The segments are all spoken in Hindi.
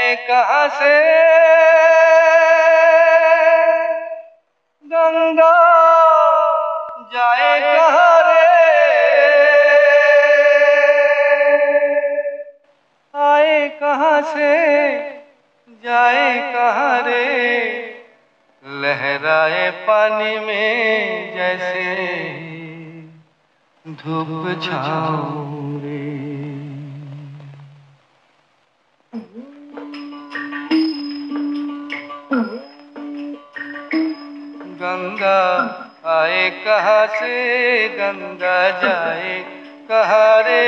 आए कहाँ से गंगा जाए कहाँ रे, आए कहाँ से जाए कहाँ रे, लहराए पानी में जैसे धूप छाँव रे। गंगा आए कहाँ से गंगा जाए कहाँ रे,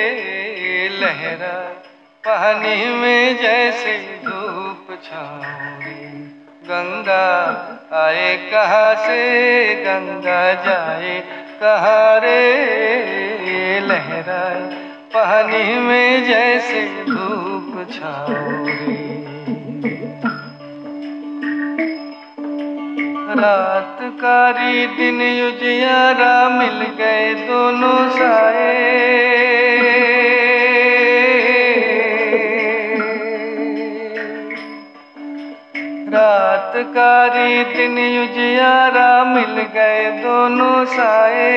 लहराए पानी में जैसे धूप छाँव रे। गंगा आए कहाँ से गंगा जाए कहाँ रे, लहराए पानी में जैसे धूप छाँव रे। रात कारी दिन उजियारा मिल गए दोनों साए, रात कारी दिन उजियारा मिल गए दोनों साए।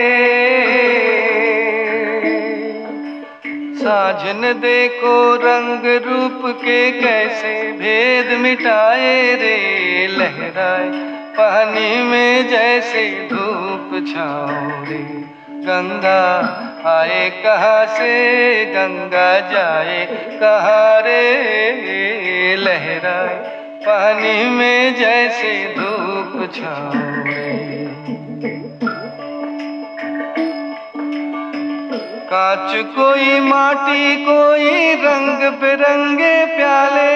साँझ न देखो रंग रूप के कैसे भेद मिटाए रे, लहराए पानी में जैसे धूप छाँव रे। गंगा आए कहाँ से गंगा जाए कहाँ रे, लहराए पानी में जैसे धूप छाँव रे। कांच कोई माटी कोई रंग बिरंगे प्याले,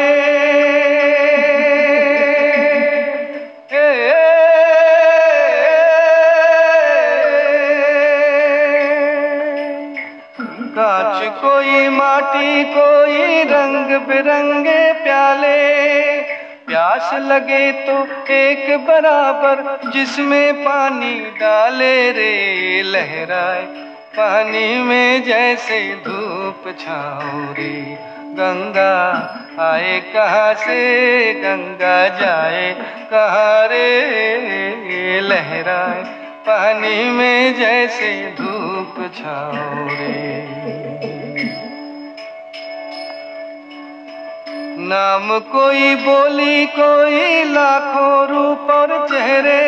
कांच कोई माटी कोई रंग बिरंगे प्याले। प्यास लगे तो एक बराबर जिसमें पानी डाले रे, लहराए पानी में जैसे धूप छाँव रे। गंगा आए कहाँ से गंगा जाए कहाँ रे, लहराए पानी में जैसे धूप छाँव रे। नाम कोई बोली कोई लाखों रूप और चेहरे,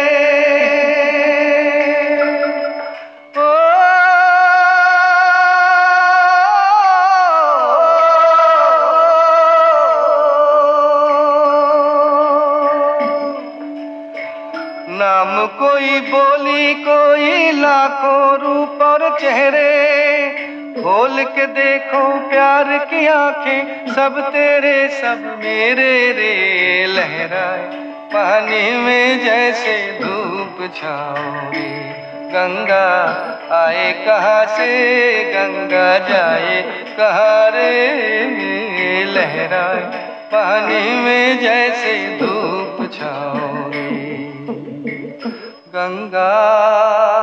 नाम कोई बोली कोई लाखों रूप और चेहरे। खोल के देखो प्यार की आंखें सब तेरे सब मेरे रे, लहराए पानी में जैसे धूप छाँव रे। गंगा आए कहाँ से गंगा जाए कहाँ रे, लहराए पानी में जैसे धूप छाँव रे। गंगा